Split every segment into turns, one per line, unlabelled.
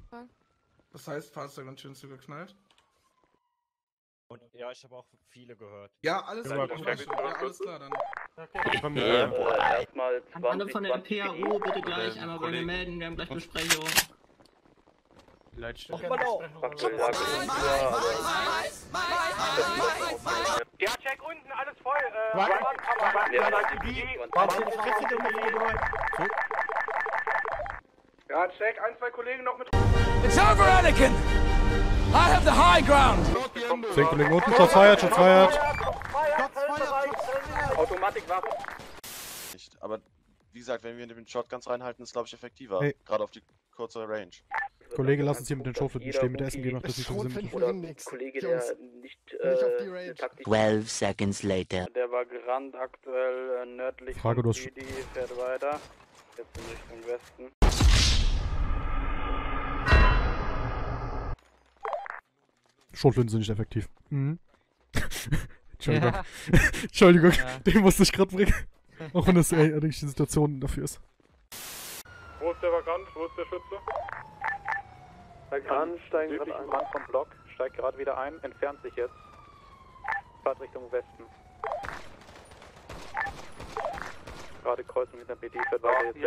Das heißt, Fahrzeug und schön zugeknallt.
Und ja, ich habe auch viele gehört.
Ja, alles klar, alles klar dann.
Erstmal
Alle von der PAO bitte gleich einmal bei mir melden, wir haben gleich Besprechung.
Ja, check unten, alles voll. Ja, check, 1, 2 Kollegen noch mit.
It's over, Anakin! I have the high ground!
10 Kollegen unten, Shots feiert, Shots feiert.
Automatikwaffen.
Nicht, aber wie gesagt, wenn wir den Shotguns reinhalten, ist glaube ich effektiver.
Hey.
Gerade auf die kurze Range.
Kollege, lass uns hier mit den Schrotflinten stehen, mit der Essen gehen, macht das nicht so Sinn.
Oder Kollege, der nicht
auf die Range.
12 seconds later.
Der war gerannt, aktuell nördlich
Frage, du hast
von PD, fährt weiter. Jetzt in Richtung Westen.
Schrotflinten sind nicht effektiv. Mhm. Entschuldigung. Entschuldigung, den musste ich gerade bringen. Auch wenn das eigentlich die Situation dafür ist.
Wo ist der Vakant? Wo ist der Schütze? Vakant steigt gerade ein. Rand vom Block, steigt gerade wieder ein, entfernt sich jetzt. Fahrt Richtung Westen. Gerade Kreuzung hinter PD, fährt weiter jetzt.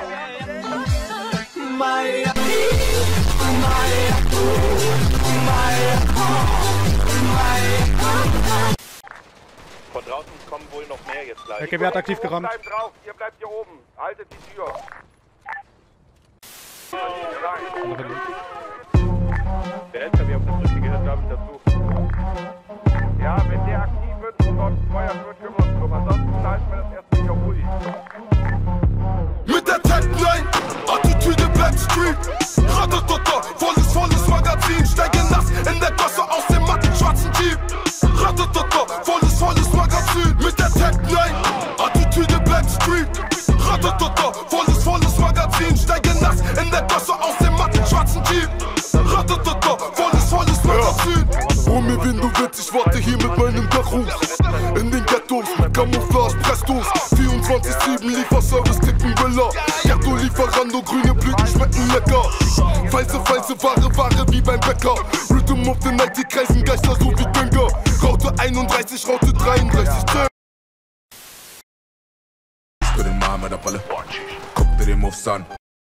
Von draußen kommen wohl noch mehr jetzt gleich.
Okay, wer hat aktiv gerammt?
Bleibt drauf, ihr bleibt hier oben. Haltet die Tür. Der LKW auf der Brücke gehört, glaube ich, dazu. Ja, wenn der aktiv wird und dort gefeuert wird, kümmern wir uns drum. Ansonsten halten wir das erstmal hier ruhig.
Mit der Tagline, Attitüde bleibt Street. Ratatata, volles Magazin. Steige nass in der Gosse aus dem matten schwarzen Jeep. Ratatata, volles Magazin. Mit der Tagline, Attitüde bleibt Street. Ratatata, volles Magazin. Steige nass in der Gosse aus dem matten schwarzen Jeep. Ratatata, volles Magazin. Hol mir, wen du willst, ich warte hier mit meinem Dachruf. In den Ghettos, mit Camouflage, Prestos. 24/7 Lieferservice, ticken Villa. Ghetto Lieferando, grüne Blüten schmecken lecker. False Ware wie beim Bäcker. Rhythm of the Night, die kreisen Geister so wie Dönger. Raute 31, Raute 33.
Für den Mann mit der Balle. Guck dir den Moves an.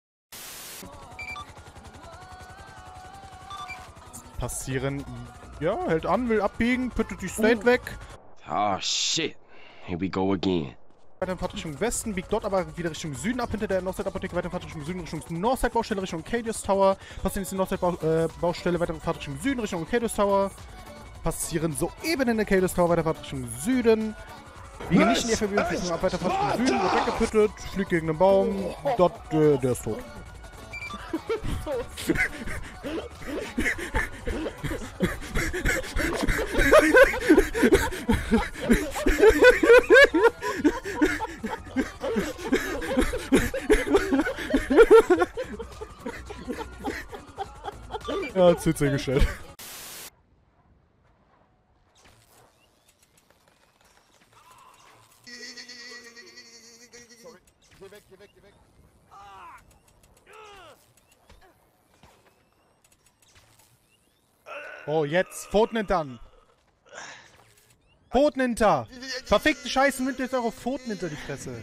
Passieren. Ja, hält an, will abbiegen, püttet die State weg.
Oh shit. Here we go again.
Weiterfahrt Richtung Westen, biegt dort aber wieder Richtung Süden ab, hinter der Northside-Apotheke, weiterfahrt Richtung Süden, Richtung Northside-Baustelle, Richtung Cadius Tower. Passieren jetzt die Northside-Baustelle, weiterfahrt Richtung Süden, Richtung Cadius Tower. Passieren soeben in der Cadius Tower, weiterfahrt Richtung Süden. Biegen nicht in die FW-Richtung ab, weiterfahrt Richtung Süden, wird weggepüttet, fliegt gegen einen Baum, dort, der ist tot. Ja, hat CC gestellt.
Geh weg.
Oh, jetzt. Pfoten hintern. Pfoten hinter. Verfickte Scheiße, nimmt jetzt eure Pfoten hinter die Fresse.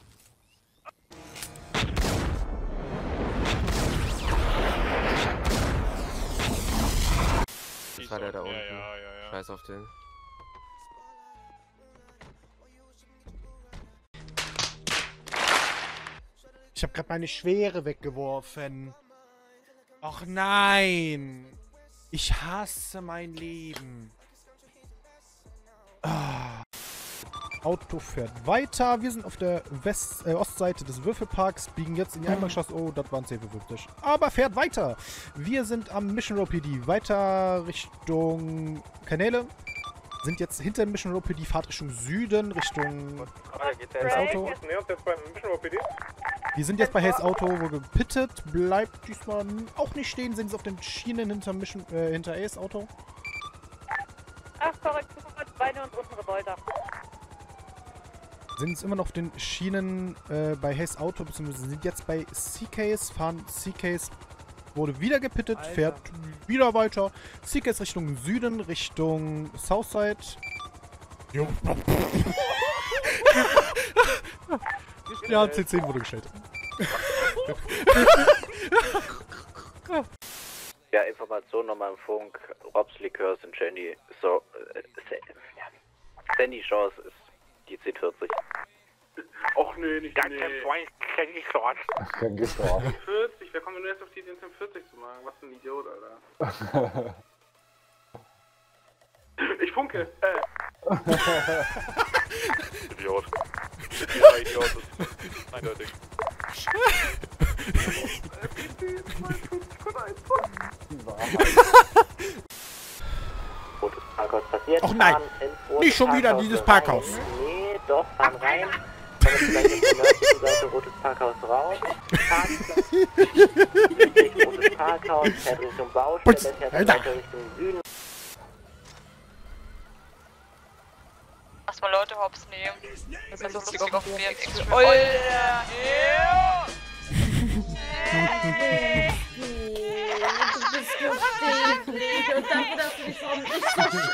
Das war der da unten. Ja. Scheiß auf den.
Ich hab grad meine Schwere weggeworfen. Ach nein. Ich hasse mein Leben. Ah. Auto fährt weiter. Wir sind auf der Ostseite des Würfelparks, biegen jetzt in die Einbahnstraße. Oh, das waren 10:50. Aber fährt weiter. Wir sind am Mission Row PD. Weiter Richtung Kanäle. Sind jetzt hinter Mission Row PD. Fahrt Richtung Süden, Richtung Hayes Auto. Wir sind jetzt bei Hayes Auto, wo gepittet. Bleibt diesmal auch nicht stehen. Sind sie auf den Schienen hinter Hayes Auto.
Ach, Korrektur, Beine und untere Bolter.
Sind jetzt immer noch auf den Schienen bei Hayes Auto, beziehungsweise sind jetzt bei C-Case, fahren C-Case wurde wieder gepittet, fährt wieder weiter. Zieht jetzt Richtung Süden, Richtung Southside. Jo. Ja, C10 wurde gestellt.
Ja, Information nochmal im Funk. Robs Liqueurs und Jenny. So, Sandy Chance ist die C40.
Och nö, nicht
Danke, Freund, kenn ich dort.
40, wer kommt denn erst auf die Idee, 40 zu machen? Was für ein Idiot, Alter. Ich funke,
Idiot. Ja, Idiot, das ist eindeutig. Rotes Parkhaus passiert.
Och nein, nicht schon wieder dieses Parkhaus.
Nee, doch, fahren rein. Kommen gleich auf die nördliche Seite, rotes Parkhaus raus. Parkplatz. Rotes Parkhaus, fährt Richtung Baustelle, fährt weiter Richtung Süden.
Lass mal Leute hops nehmen. Das ist so lustig auf dem BMX.
Oh ja!
Du bist lustig und danke, dass du dich vor mich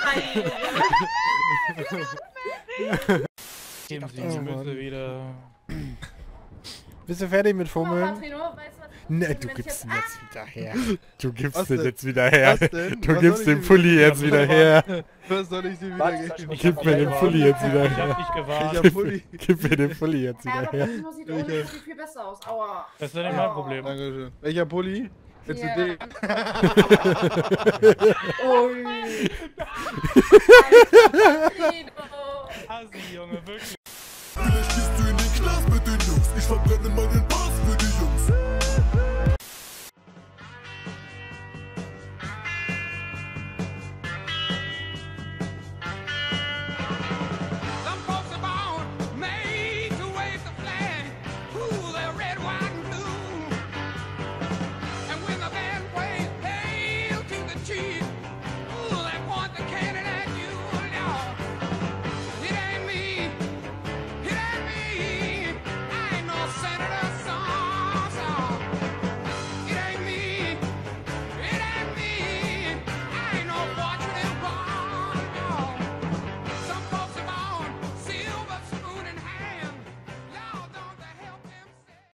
verschreibst.
Geben Sie die Mütze wieder.
Bist du fertig mit Fummeln? Ne, du
wenn
gibst ihn jetzt wieder her. Du
Was
gibst ihn
denn?
jetzt wieder her.
Was denn?
Du
Was
gibst
soll
den
ich
Pulli
dir
jetzt wieder her.
Was soll ich dir wieder geben?
Gib mir den Pulli jetzt wieder
Ich hab
her.
dich gewarnt.
Welcher Pulli?
Gib mir den Pulli jetzt
Ja,
wieder
aber
her.
das sieht ohne viel besser aus. Aua.
Das ist ja nicht mein Problem.
Dankeschön. Welcher Pulli? Willst du
Ja.
den?
Ui.
Assi, Junge, wirklich.
Vielleicht gehst du in den Knast mit den Jungs. Ich verbrenne meinen Bauch.